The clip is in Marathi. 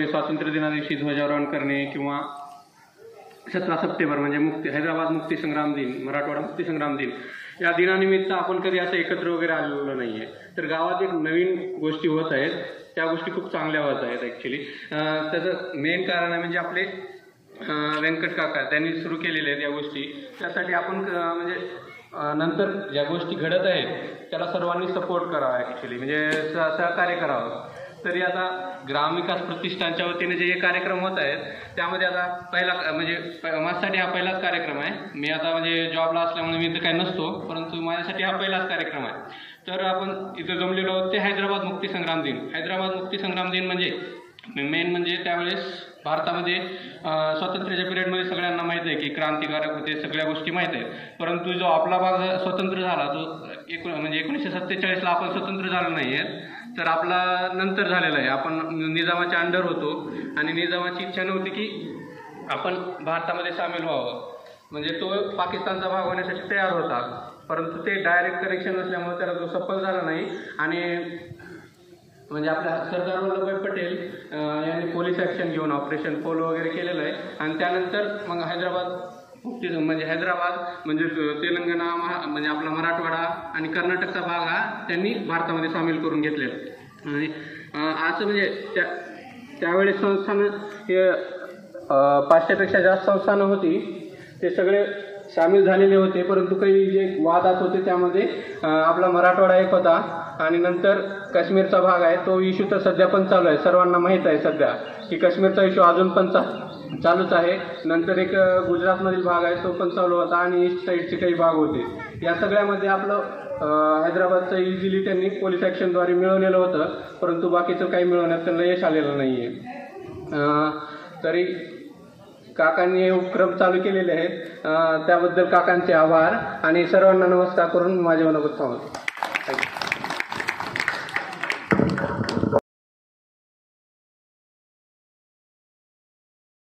स्वातंत्र्य दिना दिवशी ध्वजारोहण करणे किंवा 17 सप्टेंबर म्हणजे हैदराबाद मुक्तीसंग्राम दिन, मराठवाडा मुक्तीसंग्राम दिन या दिनानिमित्त आपण कधी असं एकत्र वगैरे आलेलो नाही आहे. तर गावात एक नवीन गोष्टी होत आहेत, त्या गोष्टी खूप चांगल्या होत आहेत ॲक्च्युली. त्याचं मेन कारण आहे म्हणजे आपले व्यंकट काका त्यांनी सुरू केलेल्या आहेत या गोष्टी. त्यासाठी आपण म्हणजे नंतर ज्या गोष्टी घडत आहेत त्याला सर्वांनी सपोर्ट करावा ॲक्च्युली, म्हणजे सहकार्य करावं. तरी आता ग्रामविकास प्रतिष्ठानच्या वतीने जे कार्यक्रम होत आहेत त्यामध्ये आता पहिला म्हणजे माझ्यासाठी हा पहिलाच कार्यक्रम आहे. मी आता म्हणजे जॉबला असल्यामुळे मी इथं काही नसतो, परंतु माझ्यासाठी हा पहिलाच कार्यक्रम आहे. तर आपण इथं जमलेलो आहोत ते हैदराबाद मुक्तीसंग्राम दिन. हैदराबाद मुक्तीसंग्राम दिन म्हणजे मेन म्हणजे त्यावेळेस भारतामध्ये स्वातंत्र्याच्या पिरियडमध्ये सगळ्यांना माहीत आहे की क्रांतिकारक होते, सगळ्या गोष्टी माहीत आहेत. परंतु जो आपला भाग स्वतंत्र झाला तो म्हणजे 1947ला आपण स्वतंत्र झालो नाही आहे, तर आपला नंतर झालेला आहे. आपण निजामाच्या अंडर होतो आणि निजामाची इच्छा नव्हती की आपण भारतामध्ये सामील व्हावं, म्हणजे तो पाकिस्तानचा भाग होण्यासाठी तयार होता. परंतु ते डायरेक्ट कनेक्शन नसल्यामुळे त्याला तो सफल झाला नाही. आणि म्हणजे आपल्या सरदार वल्लभभाई पटेल यांनी पोलीस ॲक्शन घेऊन ऑपरेशन पोलो वगैरे केलेलं आहे. आणि त्यानंतर मग हैदराबाद म्हणजे तेलंगणा म्हणजे आपला मराठवाडा आणि कर्नाटकचा भाग हा त्यांनी भारतामध्ये सामील करून घेतलेला. आणि असं म्हणजे त्यावेळेस संस्थानं हे 500पेक्षा जास्त संस्थानं होती, ते सगळे सामील झालेले होते. परंतु काही जे वादात होते त्यामध्ये आपला मराठवाडा एक होता आणि नंतर काश्मीरचा भाग आहे तो इश्यू तर सध्या पण चालू आहे. सर्वांना माहीत आहे सध्या की काश्मीरचा इश्यू अजून पण चालूच आहे. नंतर एक गुजरातमधील भाग आहे तो पण चालू होता आणि ईस्ट साईडचे काही भाग होते. या सगळ्यामध्ये आपलं हैदराबादचं इझिली त्यांनी पोलीस ॲक्शनद्वारे मिळवलेलं होतं, परंतु बाकीचं काही मिळवण्यात त्यांना यश आलेलं नाही आहे. तरी काकांनी हे उपक्रम चालू केलेले आहेत, त्याबद्दल काकांचे आभार आणि सर्वांना नमस्कार करून माझे मनोगत सांगतो. थँक्यू.